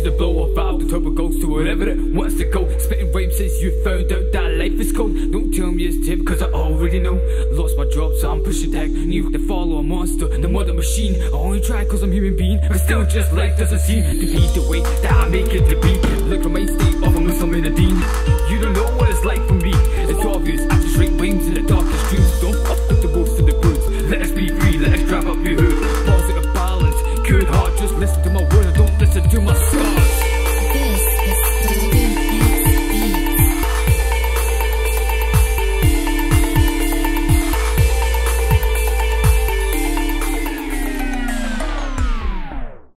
to the blow of valve, the turbo goes to wherever it wants to go. Spitting rhymes since you found out that life is cold. Don't tell me it's Tim, cause I already know. Lost my job, so I'm pushing tech. New to follow a monster, the mother machine. I only try cause I'm human being, but still just life doesn't seem to be the way that I make it to be. Like from my state of a Muslim in a dean. You don't know what it's like for me. It's obvious, I just write rhymes in the darkest dreams. Don't fuck with the wolves and the birds. Let us be free, let us grab up your hood. Positive balance, good heart, just listen to my word, don't listen to my scars.